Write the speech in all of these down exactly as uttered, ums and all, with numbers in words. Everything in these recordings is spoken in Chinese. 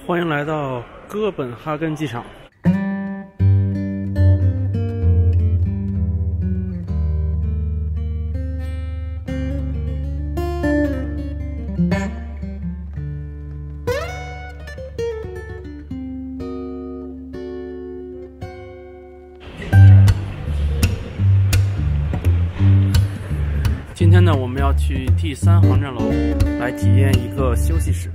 欢迎来到哥本哈根机场。今天呢，我们要去第三航站楼来体验一个休息室。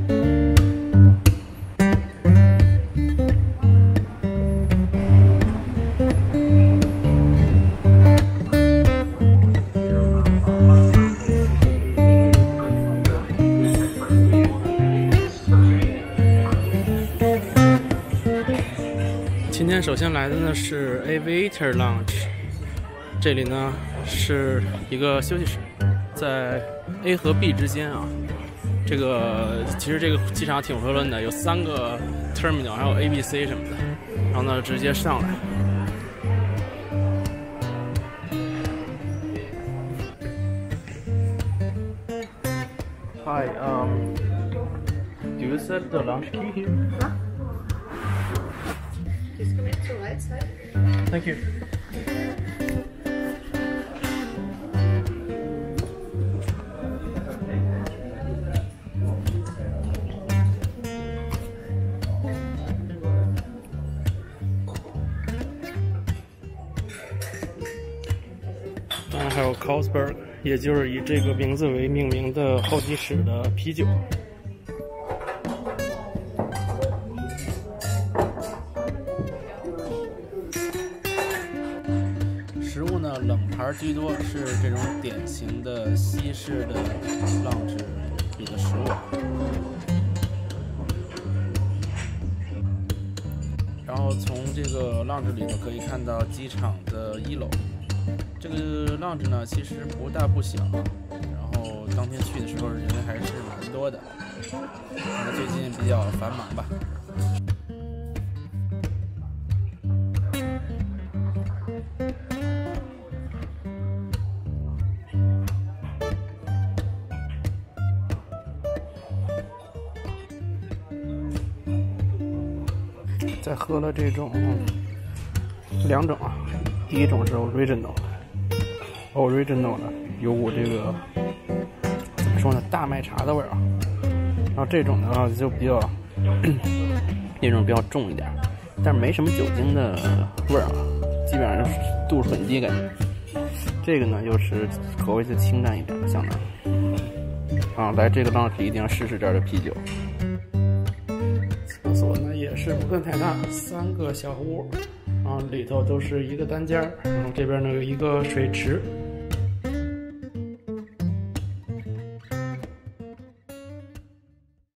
今天首先来的呢是 Aviator Lounge， 这里呢是一个休息室，在 A 和 B 之间啊。这个其实这个机场挺混乱的，有三个 terminal， 还有 A、B、C 什么的。然后呢，直接上来。Hi, um, do you set the lounge key here? Huh? Just come in to the right side. Thank you. 当然还有 Carlsberg， 也就是以这个名字为命名的候机室的啤酒。食物呢，冷盘居多，是这种典型的西式的lounge里的食物。然后从这个lounge里头可以看到机场的一楼。这个lounge呢，其实不大不小，然后当天去的时候人还是蛮多的，可能最近比较繁忙吧。再喝了这种两种啊，第一种是 original，original 呢有股这个怎么说呢，大麦茶的味儿啊。然后这种呢就比较那种比较重一点，但是没什么酒精的味儿啊，基本上度数很低感觉。这个呢又是口味就清淡一点，相当啊，来这个lounge一定要试试这儿的啤酒。厕所呢也是不算太大，三个小屋，然后里头都是一个单间，然后这边呢有一个水池。